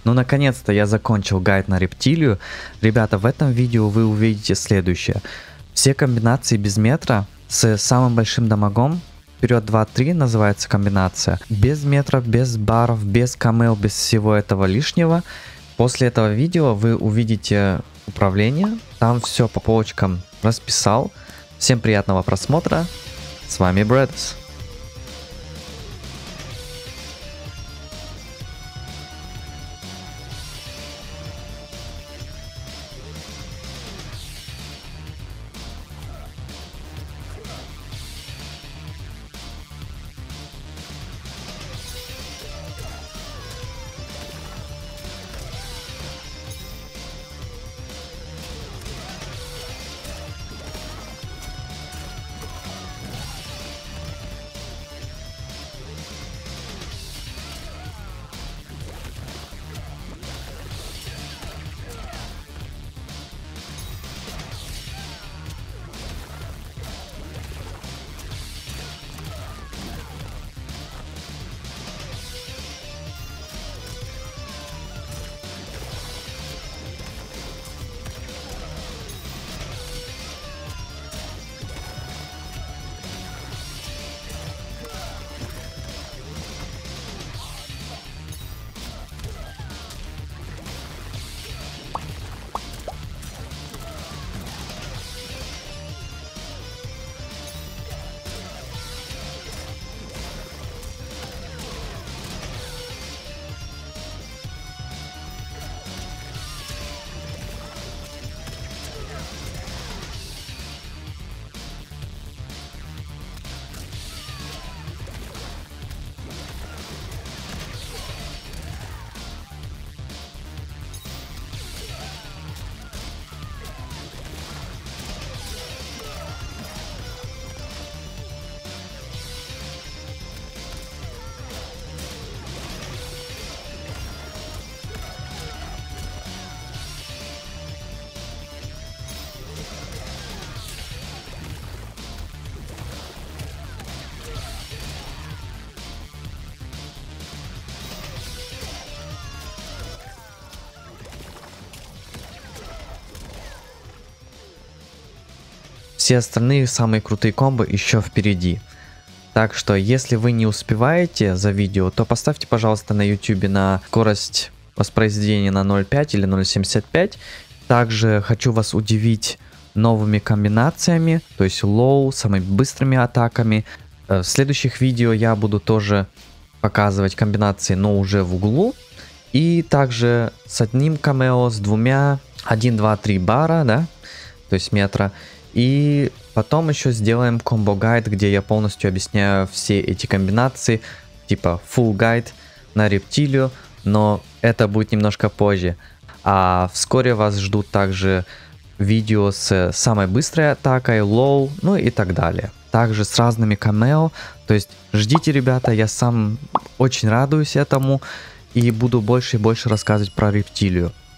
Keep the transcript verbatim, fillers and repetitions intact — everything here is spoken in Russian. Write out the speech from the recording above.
Ну, наконец-то я закончил гайд на рептилию. Ребята, в этом видео вы увидите следующее. Все комбинации без метра с самым большим дамагом. Вперед два три называется комбинация. Без метра, без баров, без камел, без всего этого лишнего. После этого видео вы увидите управление. Там все по полочкам расписал. Всем приятного просмотра. С вами Брэдс. Все остальные самые крутые комбо еще впереди. Так что, если вы не успеваете за видео, то поставьте, пожалуйста, на YouTube на скорость воспроизведения на ноль пять или ноль семьдесят пять. Также хочу вас удивить новыми комбинациями, то есть лоу, самыми быстрыми атаками. В следующих видео я буду тоже показывать комбинации, но уже в углу. И также с одним камео, с двумя, один, два, три бара, да, то есть метра. И потом еще сделаем комбо-гайд, где я полностью объясняю все эти комбинации, типа full гайд на рептилию, но это будет немножко позже. А вскоре вас ждут также видео с самой быстрой атакой, лоу, ну и так далее. Также с разными камео, то есть ждите, ребята, я сам очень радуюсь этому и буду больше и больше рассказывать про рептилию.